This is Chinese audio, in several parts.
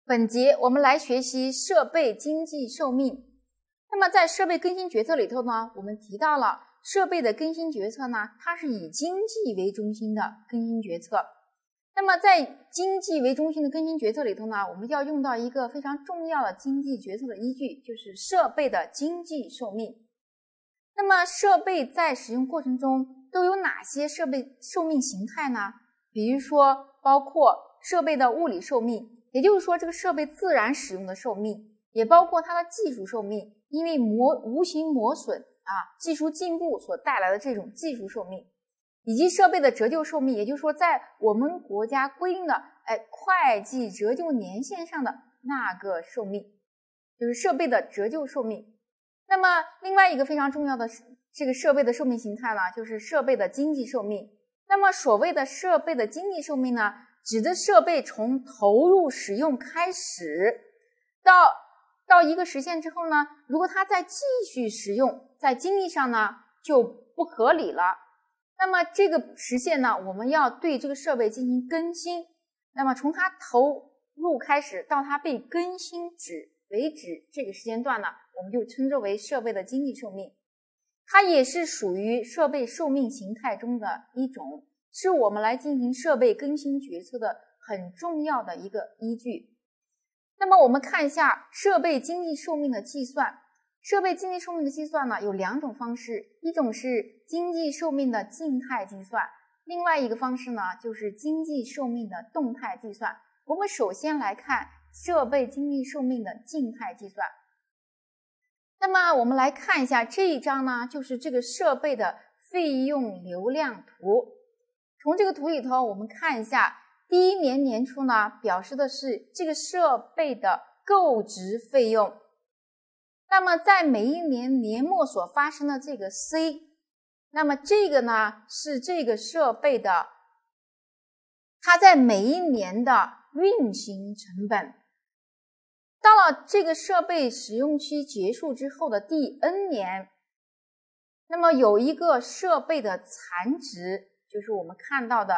本节我们来学习设备经济寿命。那么在设备更新决策里头呢，我们提到了设备的更新决策呢，它是以经济为中心的更新决策。那么在经济为中心的更新决策里头呢，我们要用到一个非常重要的经济决策的依据，就是设备的经济寿命。那么设备在使用过程中都有哪些设备寿命形态呢？比如说包括设备的物理寿命，也就是说这个设备自然使用的寿命，也包括它的技术寿命，因为无形磨损技术进步所带来的这种技术寿命，以及设备的折旧寿命，也就是说在我们国家规定的会计折旧年限上的那个寿命，就是设备的折旧寿命。那么另外一个非常重要的这个设备的寿命形态呢，就是设备的经济寿命。那么所谓的设备的经济寿命呢，指的设备从投入使用开始到一个时限之后呢，如果它再继续使用，在经济上呢就不合理了。那么这个时限呢，我们要对这个设备进行更新。那么从它投入开始到它被更新为止，这个时间段呢，我们就称之为设备的经济寿命。它也是属于设备寿命形态中的一种，是我们来进行设备更新决策的很重要的一个依据。那么我们看一下设备经济寿命的计算。设备经济寿命的计算呢，有两种方式，一种是经济寿命的静态计算，另外一个方式呢，就是经济寿命的动态计算。我们首先来看设备经济寿命的静态计算。那么我们来看一下这一张呢，就是这个设备的费用流量图。从这个图里头我们看一下，第一年年初呢，表示的是这个设备的购置费用。那么在每一年年末所发生的这个 C， 那么这个呢是这个设备的它在每一年的运行成本。到了这个设备使用期结束之后的第 N 年，那么有一个设备的残值，就是我们看到的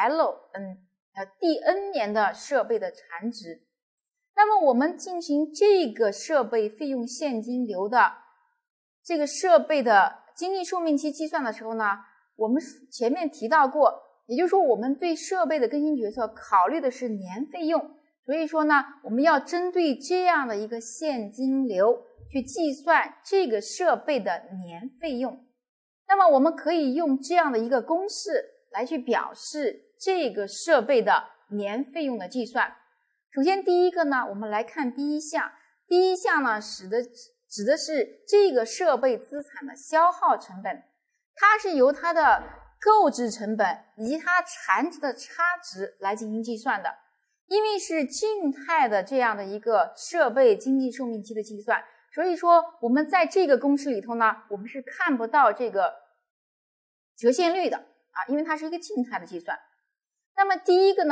LN， 第 N 年的设备的残值。那么我们进行这个设备费用现金流的这个设备的经济寿命期计算的时候呢，我们前面提到过，也就是说我们对设备的更新决策考虑的是年费用，所以说呢，我们要针对这样的一个现金流去计算这个设备的年费用。那么我们可以用这样的一个公式来去表示这个设备的年费用的计算。首先第一个呢，我们来看第一项。第一项呢，指的是这个设备资产的消耗成本，它是由它的购置成本以及它残值的差值来进行计算的。因为是静态的这样的一个设备经济寿命期的计算，所以说我们在这个公式里头呢，我们是看不到这个折现率的因为它是一个静态的计算。那么第一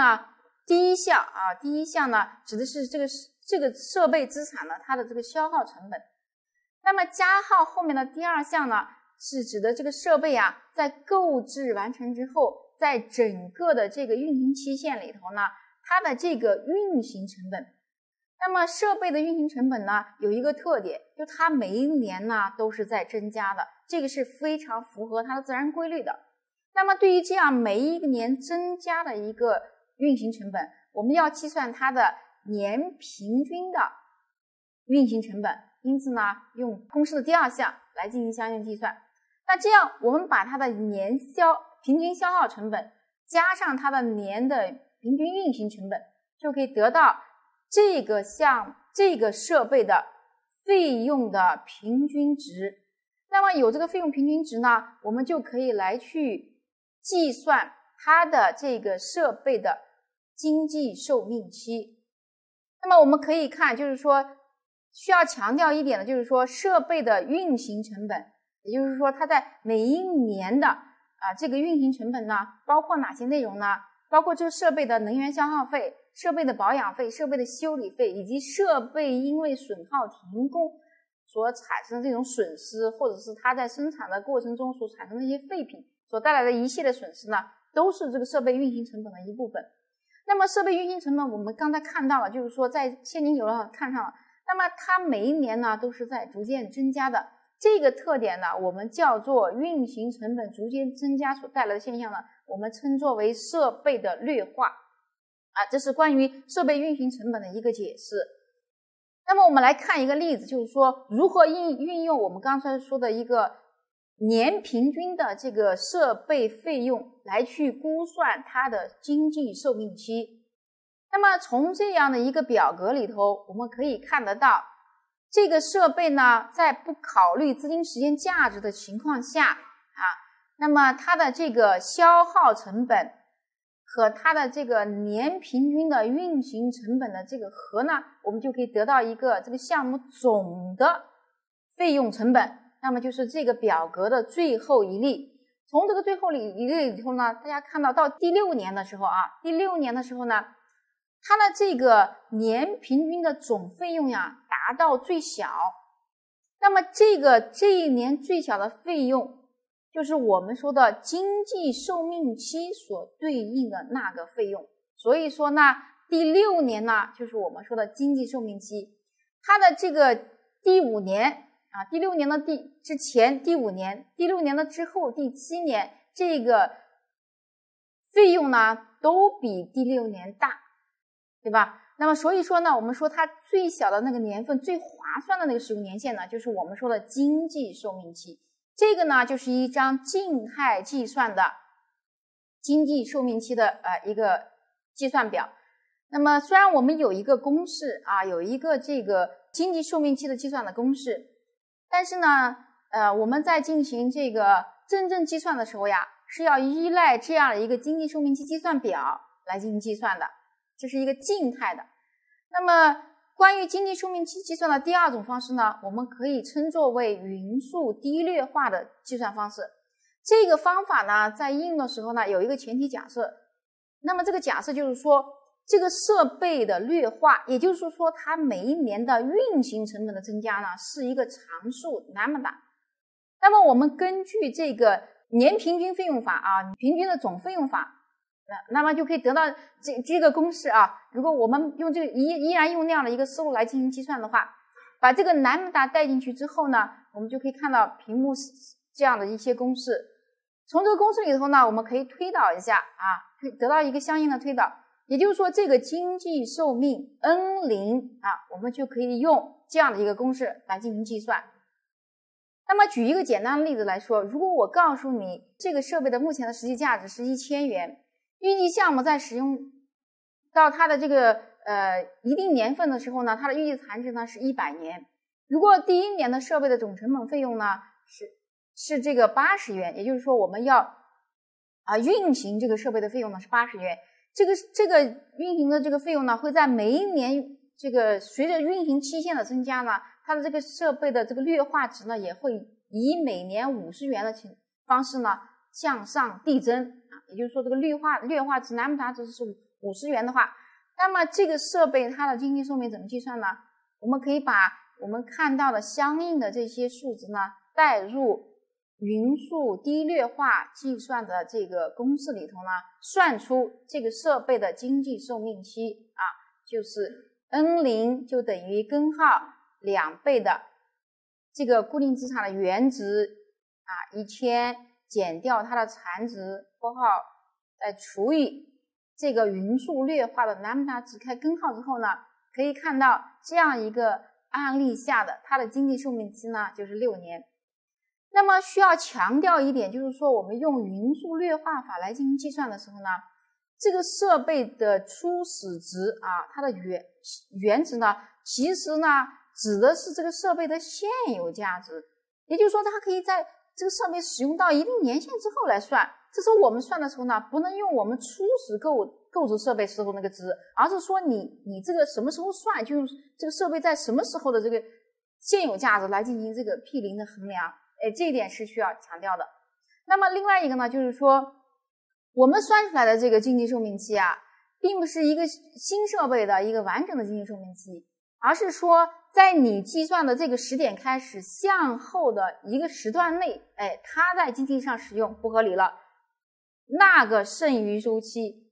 项呢，指的是这个设备资产呢，它的这个消耗成本。那么加号后面的第二项呢，是指的这个设备在购置完成之后，在整个的这个运行期限里头呢，它的这个运行成本。那么设备的运行成本呢，有一个特点，就它每一年呢都是在增加的，这个是非常符合它的自然规律的。那么对于这样每一个年增加的一个运行成本，我们要计算它的年平均的运行成本，因此呢，用公式的第二项来进行相应计算。那这样我们把它的年平均消耗成本加上它的年的平均运行成本，就可以得到这个设备的费用的平均值。那么有这个费用平均值呢，我们就可以来去计算它的这个设备的经济寿命期。那么我们可以看，就是说需要强调一点的，就是说设备的运行成本，也就是说它在每一年的这个运行成本呢，包括哪些内容呢？包括这个设备的能源消耗费、设备的保养费、设备的修理费，以及设备因为损耗停工所产生的这种损失，或者是它在生产的过程中所产生的一些废品所带来的一系列损失呢，都是这个设备运行成本的一部分。 那么设备运行成本我们刚才看到了，就是说在现金流上看上了，那么它每一年呢都是在逐渐增加的。这个特点呢，我们叫做运行成本逐渐增加所带来的现象呢，我们称作为设备的劣化。这是关于设备运行成本的一个解释。那么我们来看一个例子，就是说如何运用我们刚才说的一个年平均的这个设备费用来去估算它的经济寿命期。那么从这样的一个表格里头，我们可以看得到，这个设备呢，在不考虑资金时间价值的情况下那么它的这个消耗成本和它的这个年平均的运行成本的这个和呢，我们就可以得到一个这个项目总的费用成本。那么就是这个表格的最后一例。从这个最后一例里头呢，大家看到到第6年的时候第6年的时候呢，它的这个年平均的总费用达到最小。那么这一年最小的费用就是我们说的经济寿命期所对应的那个费用。所以说呢，第6年呢就是我们说的经济寿命期。它的这个第5年第6年的之前第5年，第6年的之后第7年，这个费用呢都比第6年大，对吧？那么所以说呢，我们说它最小的那个年份最划算的那个使用年限呢，就是我们说的经济寿命期。这个呢就是一张静态计算的经济寿命期的一个计算表。那么虽然我们有一个公式有一个这个经济寿命期的计算的公式，但是呢我们在进行这个真正计算的时候是要依赖这样的一个经济寿命期计算表来进行计算的，这是一个静态的。那么关于经济寿命期计算的第2种方式呢，我们可以称作为匀速低劣化的计算方式。这个方法呢在应用的时候呢有一个前提假设，那么这个假设就是说这个设备的劣化，也就是说它每一年的运行成本的增加呢是一个常数那么大。那么我们根据这个年平均费用法平均的总费用法，那么就可以得到这个公式如果我们用这个依然用那样的一个思路来进行计算的话，把这个南姆达带进去之后呢，我们就可以看到屏幕这样的一些公式。从这个公式里头呢，我们可以推导一下得到一个相应的推导。也就是说这个经济寿命 N0 我们就可以用这样的一个公式来进行计算。那么举一个简单的例子来说，如果我告诉你这个设备的目前的实际价值是1000元，预计项目在使用到它的这个一定年份的时候呢，它的预计残值呢是100年。如果第1年的设备的总成本费用呢是这个80元，也就是说我们要运行这个设备的费用呢是80元。这个运行的这个费用呢会在每一年这个随着运行期限的增加呢，它的这个设备的这个劣化值呢也会以每年50元的方式呢向上递增也就是说这个劣化值南姆达值是50元的话，那么这个设备它的经济寿命怎么计算呢？我们可以把我们看到的相应的这些数值呢带入匀速低劣化计算的这个公式里头呢，算出这个设备的经济寿命期就是 N0 就等于根号2倍的这个固定资产的原值1000减掉它的残值括号再除以这个匀速劣化的南姆达值开根号之后呢，可以看到这样一个案例下的它的经济寿命期呢就是6年。那么需要强调一点，就是说我们用匀速劣化法来进行计算的时候呢，这个设备的初始值它的原值呢其实呢指的是这个设备的现有价值，也就是说它可以在这个设备使用到一定年限之后来算。这时候我们算的时候呢，不能用我们初始购置设备时候那个值，而是说你这个什么时候算，就用这个设备在什么时候的这个现有价值来进行这个 P0 的衡量。这一点是需要强调的。那么另外一个呢，就是说我们算出来的这个经济寿命期并不是一个新设备的一个完整的经济寿命期，而是说在你计算的这个时点开始向后的一个时段内它在经济上使用不合理了，那个剩余周期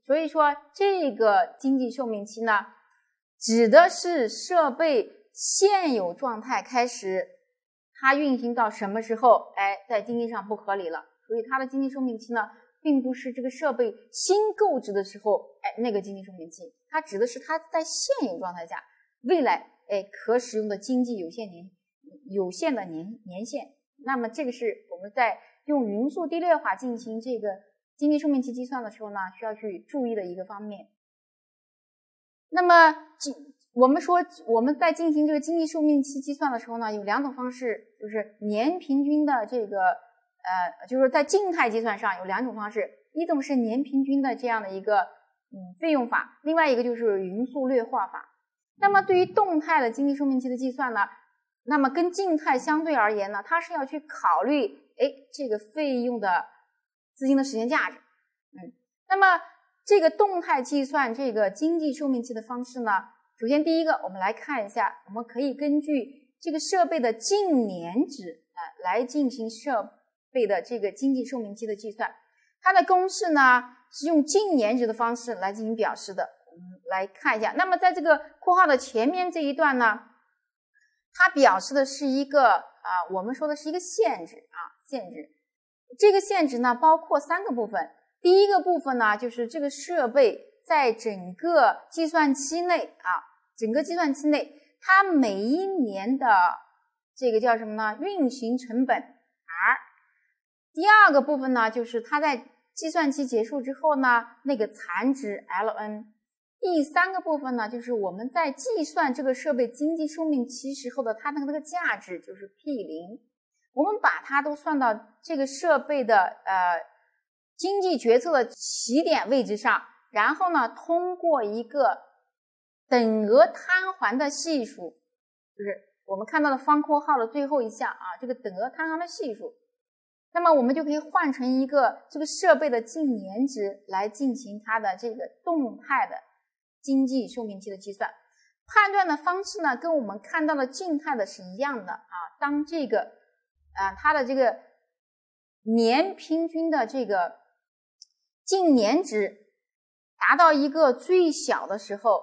所以说这个经济寿命期呢，指的是设备现有状态开始，它运行到什么时候，在经济上不合理了，所以它的经济寿命期呢，并不是这个设备新购置的时候，那个经济寿命期，它指的是它在现有状态下，未来可使用的经济有限的年限。那么这个是我们在用匀速递略法进行这个经济寿命期计算的时候呢，需要去注意的一个方面。那么我们说我们在进行这个经济寿命期计算的时候呢，有两种方式，就是年平均的这个就是在静态计算上有两种方式，一种是年平均的这样的一个费用法，另外一个就是匀速略化法。那么对于动态的经济寿命期的计算呢，那么跟静态相对而言呢，它是要去考虑这个费用的资金的实现价值。那么这个动态计算这个经济寿命期的方式呢，首先第一个我们来看一下，我们可以根据这个设备的净年值来进行设备的这个经济寿命期的计算。它的公式呢是用净年值的方式来进行表示的。我们来看一下，那么在这个括号的前面这一段呢，它表示的是一个我们说的是一个限值限值。这个限值呢包括3个部分。第一个部分呢，就是这个设备在整个计算期内它每一年的这个叫什么呢？运行成本 R。第二个部分呢，就是它在计算期结束之后呢，那个残值 Ln。第三个部分呢，就是我们在计算这个设备经济寿命期时候的它那个价值，就是 P0。我们把它都算到这个设备的经济决策的起点位置上，然后呢，通过一个等额摊还的系数，就是我们看到的方括号的最后一项这个等额摊还的系数，那么我们就可以换成一个这个设备的净年值来进行它的这个动态的经济寿命期的计算。判断的方式呢，跟我们看到的静态的是一样的当这个它的这个年平均的这个净年值达到一个最小的时候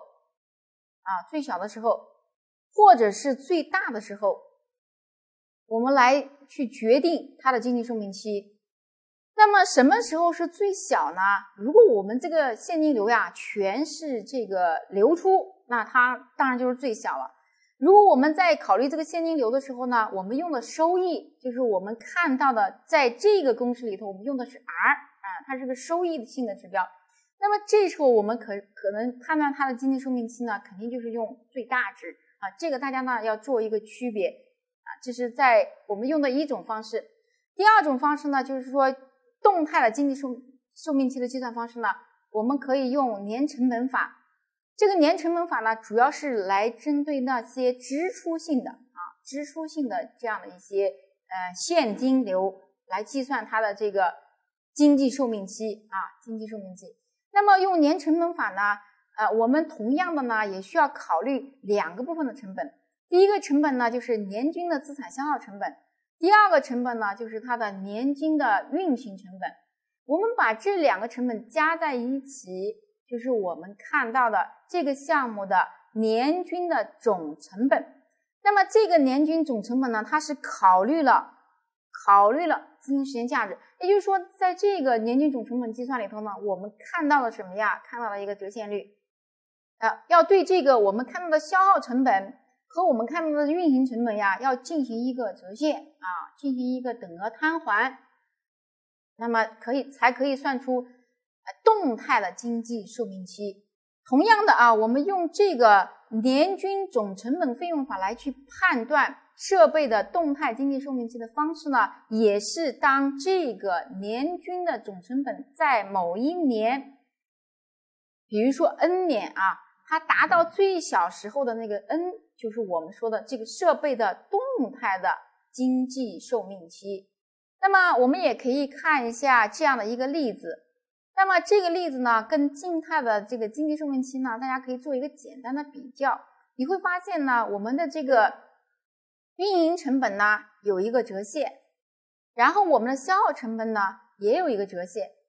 或者是最大的时候，我们来去决定它的经济寿命期。那么什么时候是最小呢？如果我们这个现金流全是这个流出，那它当然就是最小了。如果我们在考虑这个现金流的时候呢，我们用的收益，就是我们看到的在这个公式里头我们用的是 R，它是个收益性的指标。那么这时候我们可能判断它的经济寿命期呢，肯定就是用最大值这个大家呢要做一个区别这是在我们用的一种方式。第二种方式呢，就是说动态的经济寿命期的计算方式呢，我们可以用年成本法。这个年成本法呢，主要是来针对那些支出性的这样的一些现金流来计算它的这个经济寿命期那么用年成本法呢我们同样的呢也需要考虑2个部分的成本。第一个成本呢，就是年均的资产消耗成本，第二个成本呢，就是它的年均的运行成本。我们把这2个成本加在一起，就是我们看到的这个项目的年均的总成本。那么这个年均总成本呢，它是考虑了资金实现价值。也就是说，在这个年均总成本计算里头呢，我们看到了什么呀？看到了一个折现率要对这个我们看到的消耗成本和我们看到的运行成本要进行一个折现进行一个等额摊还，那么才可以算出动态的经济寿命期。同样的我们用这个年均总成本费用法来去判断设备的动态经济寿命期的方式呢，也是当这个年均的总成本在某一年，比如说 N 年它达到最小时候的那个 N， 就是我们说的这个设备的动态的经济寿命期。那么我们也可以看一下这样的一个例子。那么这个例子呢，跟静态的这个经济寿命期呢，大家可以做一个简单的比较。你会发现呢，我们的这个运营成本呢有一个折现，然后我们的消耗成本呢也有一个折现。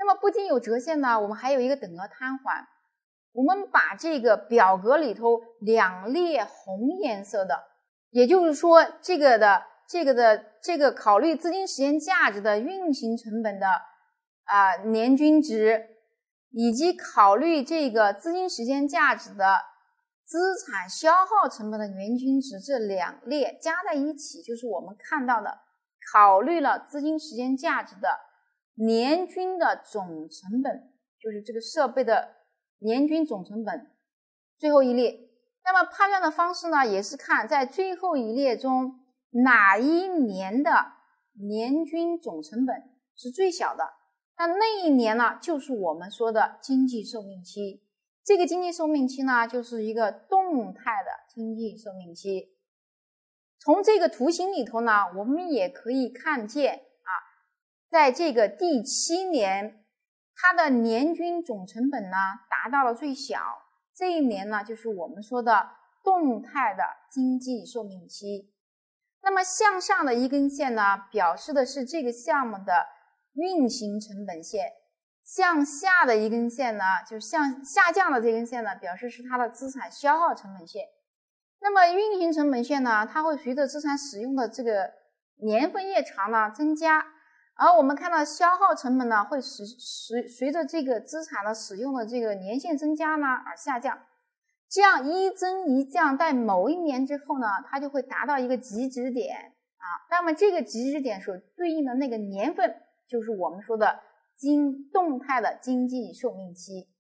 那么不仅有折现呢，我们还有一个等额摊还。我们把这个表格里头2列红颜色的，也就是说这个考虑资金时间价值的运行成本的年均值，以及考虑这个资金时间价值的资产消耗成本的年均值，这2列加在一起，就是我们看到的考虑了资金时间价值的年均的总成本，就是这个设备的年均总成本，最后一列。那么判断的方式呢，也是看在最后一列中哪一年的年均总成本是最小的，那一年呢，就是我们说的经济寿命期。这个经济寿命期呢，就是一个动态的经济寿命期。从这个图形里头呢，我们也可以看见在这个第7年，它的年均总成本呢达到了最小，这一年呢就是我们说的动态的经济寿命期。那么向上的一根线呢，表示的是这个项目的运行成本线，向下的一根线呢，就是向下降的这根线呢，表示是它的资产消耗成本线。那么运行成本线呢，它会随着资产使用的这个年份越长呢增加，而我们看到消耗成本呢会随着这个资产的使用的这个年限增加呢而下降，这样一增一降，在某一年之后呢，它就会达到一个极值点那么这个极值点所对应的那个年份，就是我们说的动态的经济寿命期。